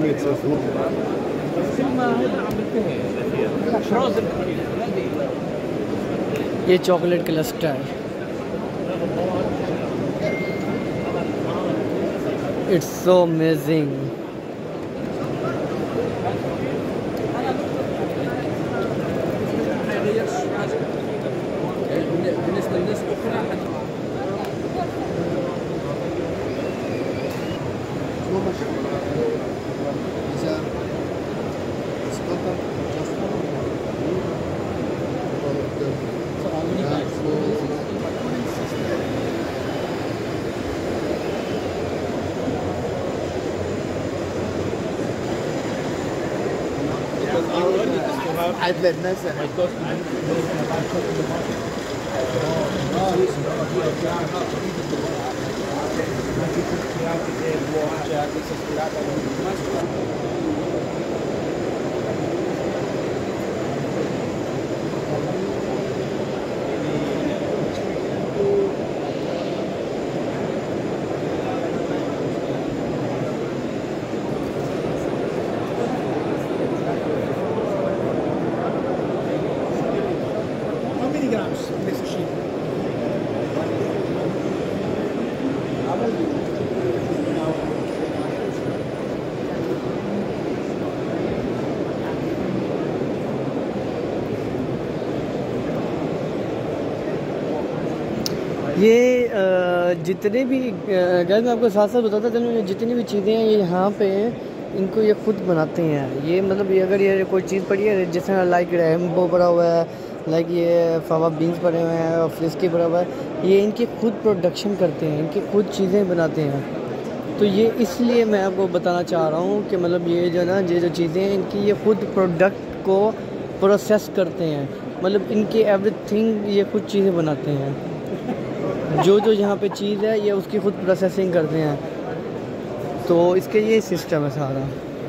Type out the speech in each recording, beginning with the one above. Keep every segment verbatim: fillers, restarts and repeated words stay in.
ये chocolate cluster है। It's so amazing. عدل مثلا ये जितने भी गाइस मैं आपको साथ साथ बताता चलूँ, जितनी भी चीज़ें हैं ये यहाँ पे इनको ये खुद बनाते हैं। ये मतलब ये अगर ये कोई चीज़ पड़ी है जैसे लाइक रेमबो पड़ा हुआ है, लाइक ये फावा बीन्स पड़े हुए हैं और फ्रिस्की पड़ा हुआ है, ये इनकी खुद प्रोडक्शन करते हैं, इनकी खुद चीज़ें बनाते हैं। तो ये इसलिए मैं आपको बताना चाह रहा हूँ कि मतलब ये जो ना ये जो चीज़ें हैं इनकी ये खुद प्रोडक्ट को प्रोसेस करते हैं, मतलब इनकी एवरीथिंग ये खुद चीज़ें बनाते हैं। जो जो यहाँ पे चीज़ है ये उसकी खुद प्रोसेसिंग करते हैं। तो इसके ये सिस्टम है सारा।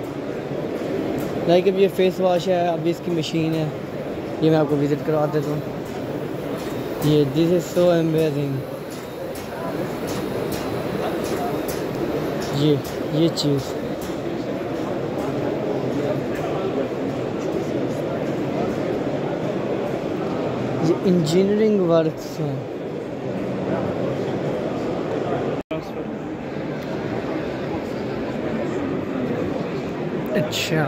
लाइक अब ये फेस वॉश है, अभी इसकी मशीन है, ये मैं आपको विज़िट करवा देता हूँ। ये दिस इज़ सो अमेजिंग। ये ये चीज़ ये इंजीनियरिंग वर्क्स हैं। अच्छा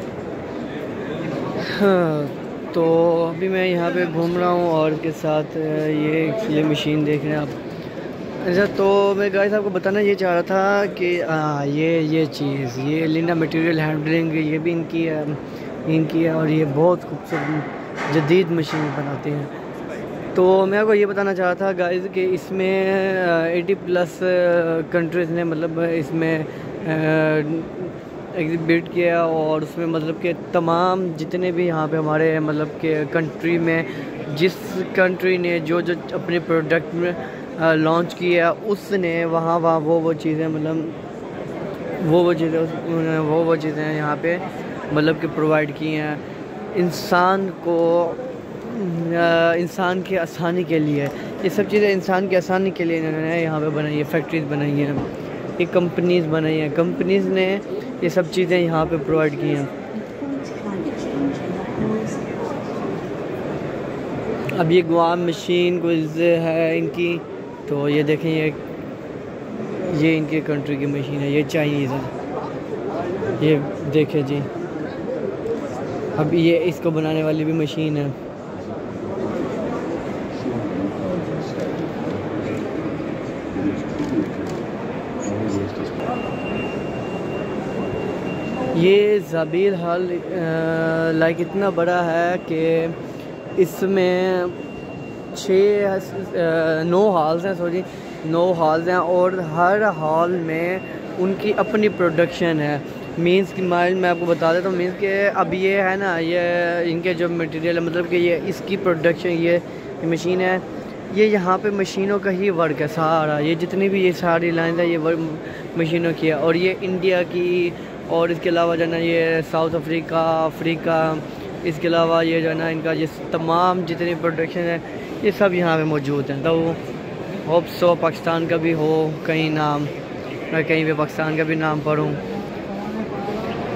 हाँ, तो अभी मैं यहाँ पे घूम रहा हूँ और के साथ ये ये मशीन देख रहे हैं आप। अच्छा, तो मैं गाइस आपको बताना ये चाह रहा था कि आ, ये ये चीज़ ये लिंडा मटेरियल हैंडलिंग ये भी इनकी है इनकी है और ये बहुत खूबसूरत जदीद मशीन बनाते हैं। तो मैं आपको ये बताना चाह रहा था गाइस कि इसमें एटी प्लस कंट्रीज़ ने मतलब इसमें एग्जिबिट किया और उसमें मतलब कि तमाम जितने भी यहाँ पे हमारे मतलब कि कंट्री में जिस कंट्री ने जो जो अपने प्रोडक्ट में लॉन्च किया उसने वहाँ वहाँ वो वो चीज़ें मतलब वो वो चीज़ें वो वो चीज़ें यहाँ पे मतलब कि प्रोवाइड की हैं इंसान को, इंसान की आसानी के लिए। ये सब चीज़ें इंसान की आसानी के लिए इन्होंने यहाँ पे बनाई है, फैक्ट्रीज बनाई हैं, ये कंपनीज़ बनाई हैं, कंपनीज़ ने ये सब चीज़ें यहाँ पे प्रोवाइड की हैं। अब ये गुआम मशीन कुछ है इनकी, तो ये देखें ये ये इनके कंट्री की मशीन है, ये चाइनीज़ है। ये देखें जी, अब ये इसको बनाने वाली भी मशीन है। ये ज़बील हॉल लाइक इतना बड़ा है कि इसमें छः नौ हॉल्स हैं सॉरी नौ हॉल्स हैं और हर हॉल में उनकी अपनी प्रोडक्शन है। मींस की माइल मैं आपको बता देता हूँ, मींस के अब ये है ना ये इनके जो मटेरियल है मतलब कि ये इसकी प्रोडक्शन ये मशीन है, ये यहाँ पे मशीनों का ही वर्क है सारा। ये जितनी भी ये सारी लाइन है ये वर्क मशीनों की है और ये इंडिया की और इसके अलावा जो है ना ये साउथ अफ्रीका अफ्रीका इसके अलावा ये जो है ना इनका ये तमाम जितनी प्रोडक्शन है ये सब यहाँ पे मौजूद हैं। तो होप सो पाकिस्तान का भी हो कहीं नाम, मैं कहीं पे पाकिस्तान का भी नाम पढ़ूँ।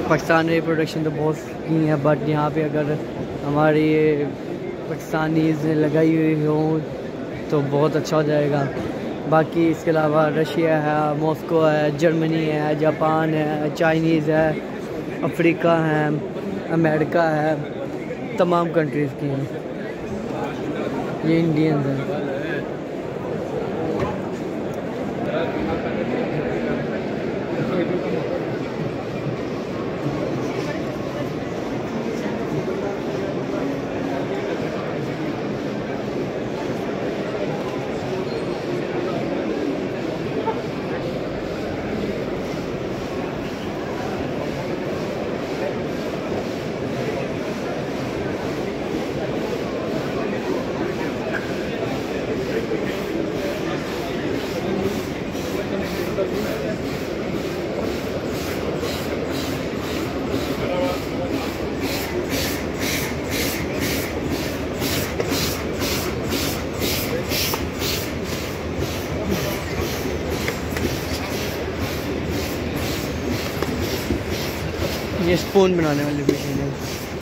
पाकिस्तान में प्रोडक्शन तो बहुत की है, बट यहाँ पे अगर हमारी ये पाकिस्तानीज़ लगाई हुई हो तो बहुत अच्छा हो जाएगा। बाकी इसके अलावा रशिया है, मॉस्को है, जर्मनी है, जापान है, चाइनीज़ है, अफ्रीका है, अमेरिका है, तमाम कंट्रीज़ की हैं। ये इंडियंस हैं। ये स्पून बनाने वाली मशीन है।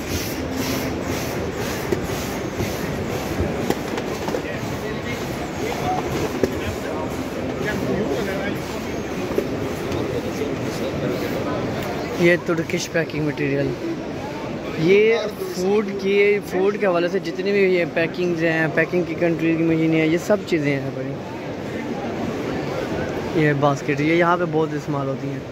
ये तुर्किश पैकिंग मटेरियल, ये फूड की फूड के हवाले से जितनी भी ये पैकिंग्स हैं, पैकिंग की कंट्री की मशीनें हैं, ये सब चीज़ें हैं बड़ी। ये बास्केट ये यहाँ पे बहुत इस्तेमाल होती हैं।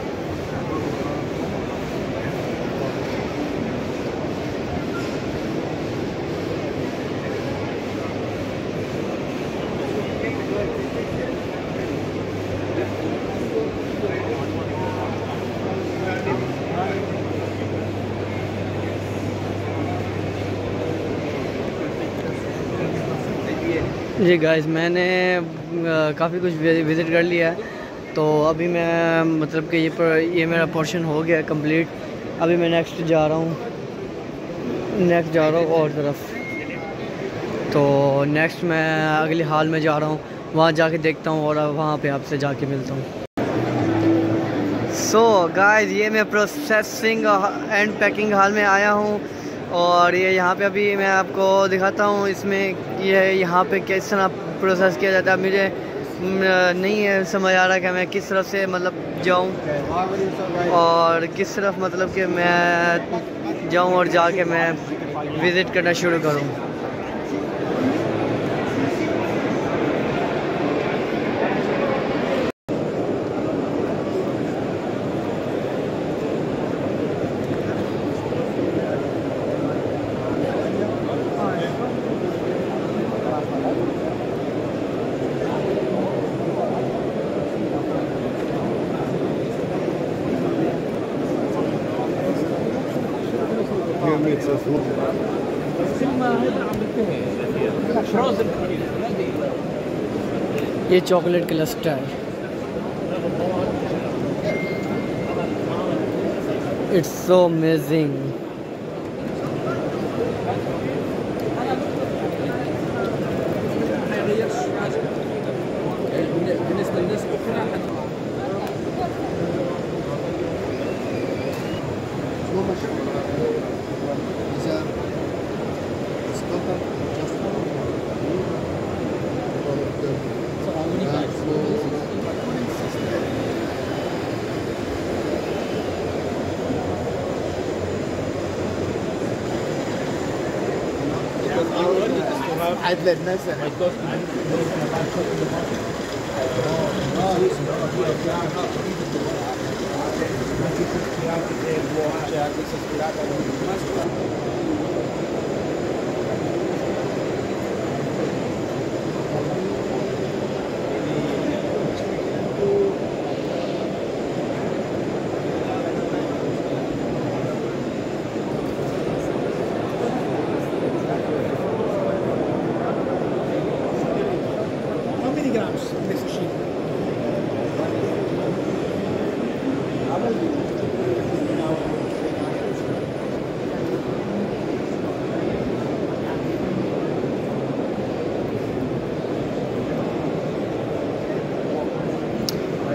जी गाइस, मैंने काफ़ी कुछ विज़िट कर लिया है, तो अभी मैं मतलब कि ये पर ये मेरा पोर्शन हो गया कंप्लीट। अभी मैं नेक्स्ट जा रहा हूँ नेक्स्ट जा रहा हूँ और तरफ। तो नेक्स्ट मैं अगली हाल में जा रहा हूँ, वहाँ जाके देखता हूँ और वहाँ पे आपसे जाके मिलता हूँ। सो गाइस, ये मैं प्रोसेसिंग एंड पैकिंग हाल में आया हूँ और ये यहाँ पे अभी मैं आपको दिखाता हूँ इसमें ये यहाँ पे किस तरह प्रोसेस किया जाता है। मुझे नहीं है समझ आ रहा कि मैं किस तरफ से मतलब जाऊँ और किस तरफ मतलब कि मैं जाऊँ और जाके मैं विज़िट करना शुरू करूँ। ये चॉकलेट क्लस्टर है। It's so amazing. عدل الناس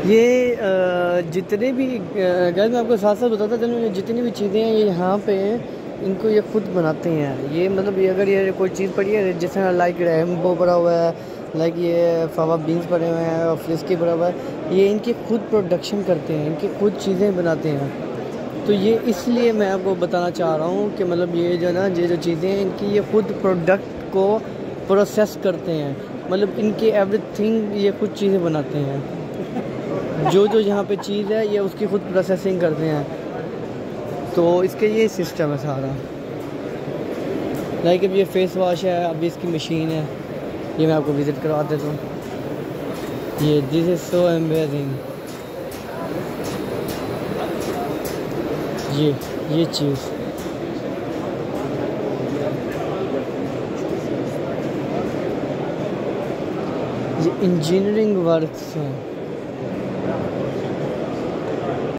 ये आ, जितने भी गाइस मैं आपको साथ साथ बताता चलूँ, जितनी भी चीज़ें हैं ये यहाँ पे हैं, इनको ये खुद बनाते हैं। ये मतलब ये अगर ये कोई चीज़ पड़ी है जैसे लाइक रैम्बो पड़ा हुआ है, लाइक ये फावा बीन्स पड़े हुए हैं और फ्रिस्की पड़ा हुआ है, ये इनकी खुद प्रोडक्शन करते हैं, इनकी खुद चीज़ें बनाते हैं। तो ये इसलिए मैं आपको बताना चाह रहा हूँ कि मतलब ये जो ना ये जो चीज़ें हैं इनकी ये खुद प्रोडक्ट को प्रोसेस करते हैं, मतलब इनकी एवरीथिंग ये खुद चीज़ें बनाते हैं। जो जो यहाँ पे चीज़ है ये उसकी खुद प्रोसेसिंग करते हैं। तो इसके ये सिस्टम है सारा। लाइक अब ये फेस वॉश है, अभी इसकी मशीन है, ये मैं आपको विज़िट करवा देता हूँ। ये दिस इज़ सो अमेजिंग। ये ये चीज़ ये इंजीनियरिंग वर्क्स हैं।